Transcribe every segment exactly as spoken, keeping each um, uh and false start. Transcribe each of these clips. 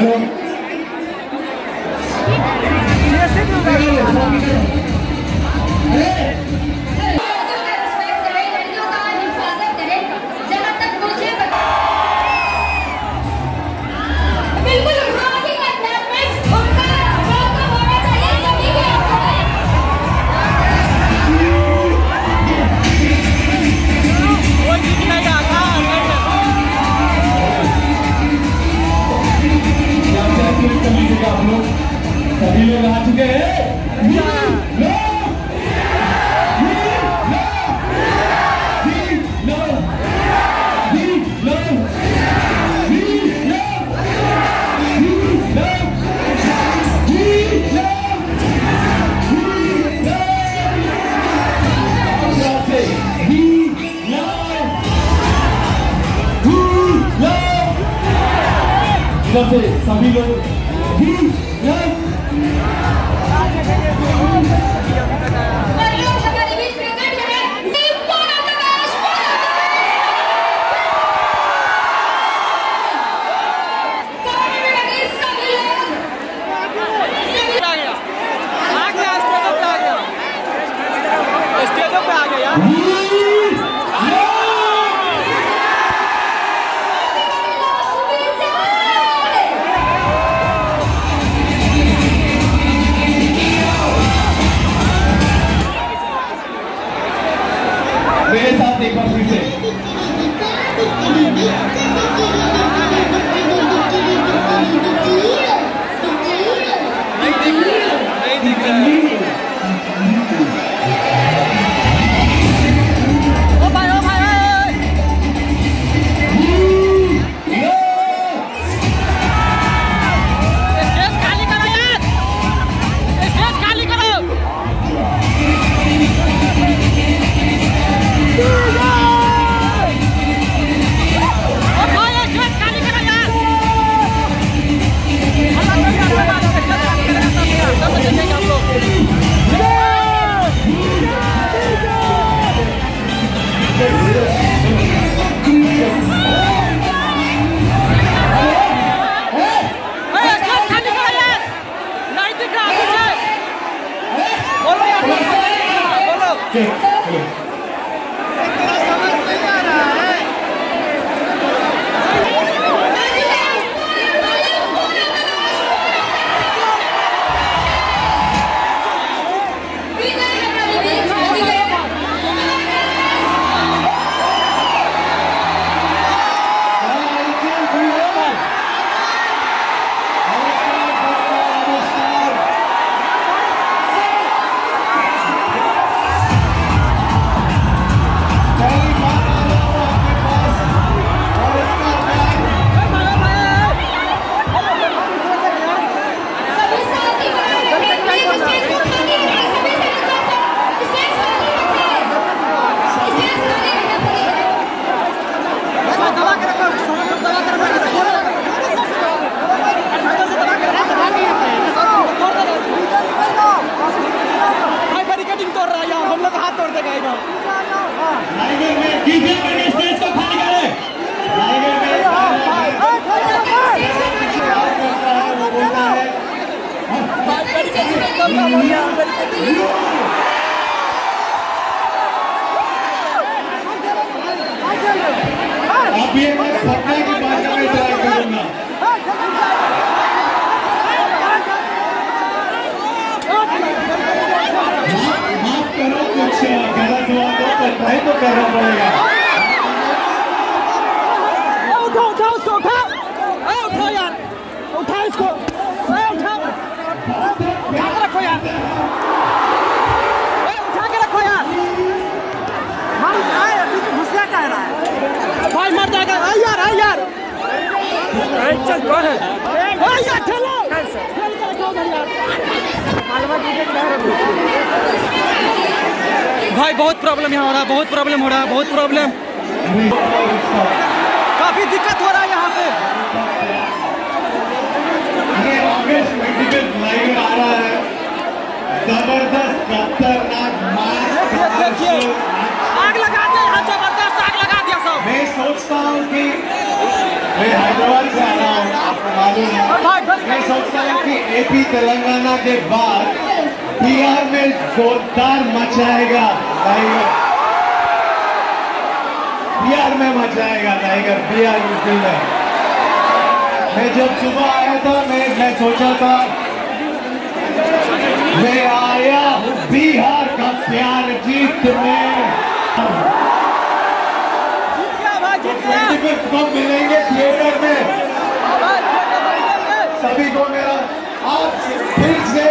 सभी लोग आ चुके हैं। सभी लोग मेरे साथ एक बार फिर से नहीं दिख नहीं दिख रहा है। ओ भाई ओ भाई स्टेज खाली करो यार, स्टेज खाली करो। आप ये मैं पटना की भाषा में ट्राई करूंगा। माफ करो, कुछ गलत हुआ तो ट्राई तो करना पड़ेगा। उठाओ उठाओ उसको, उठाओ उठाओ यार, उठाओ इसको, उठाओ उठा के रखो यार, उठा के रखो यार। हम आए अभी तो घुसला कह रहा है भाई, मर जाएगा। आई यार आई यार, चल कौन है आई यार, चलो भाई। बहुत प्रॉब्लम यहाँ हो रहा है, बहुत प्रॉब्लम हो रहा है, बहुत प्रॉब्लम, काफी दिक्कत हो रहा है यहाँ पे। आ रहा है जबरदस्त खतरनाक मास, आग लगा दिया यहाँ, जबरदस्त आग लगा दिया सब। मैं सोचता हूँ कि मैं हैदराबाद से आ रहा हूँ, आपको मालूम है। मैं सोचता हूँ कि एपी तेलंगाना के बाद बिहार में जोरदार मचाएगा टाइगर, बिहार में मचाएगा टाइगर, बिहार में। मैं जब सुबह आया था मैं मैं सोचा था मैं आया हूँ बिहार का प्यार जीतने। को मिलेंगे थिएटर में, सभी को मेरा आज फिर से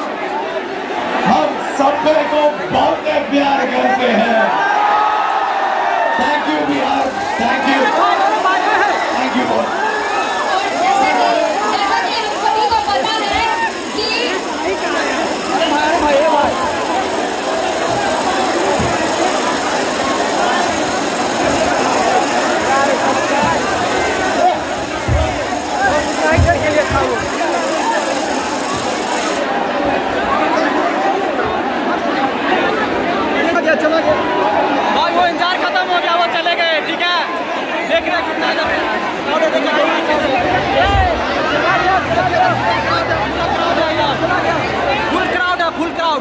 हम सब को बहुत प्यार करते हैं। Thank you Bihar, thank you, thank you बहुत। चला गया भाई, वो इंतजार खत्म हो गया, वो चले गए। ठीक है, देख रहे कितना फुल क्राउड है, फुल क्राउड।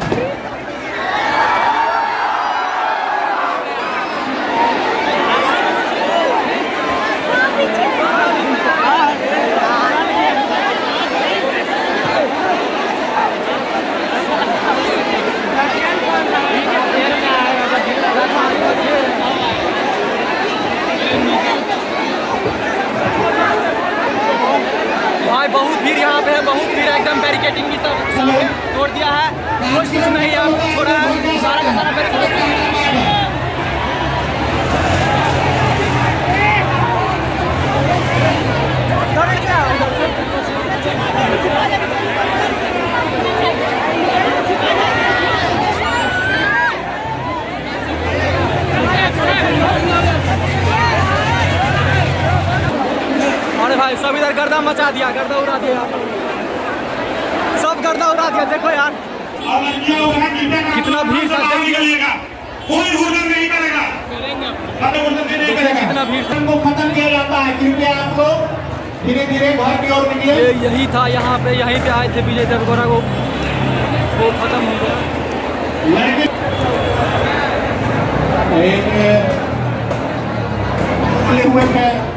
भाई बहुत भीड़ यहाँ पे है, बहुत भीड़, एकदम बैरिकेटिंग की सब तोड़ दिया है, कुछ कुछ नहीं है, थोड़ा सारा का सारा बैरिकेटिंग। अरे भाई सब इधर गर्दा मचा दिया, गर्दा उड़ा दिया, सब गर्दा उड़ा दिया। देखो यार कितना भीड़ था, कोई हुड़दंग नहीं करेगा, नहीं करेगा। कितना भीड़ को खत्म किया जाता है, क्योंकि आप लोग धीरे धीरे घर की ओर निकले। यही था, यहाँ पे यहीं पे आए थे विजय देवगौड़ा को, वो खत्म हो गया। एक हुए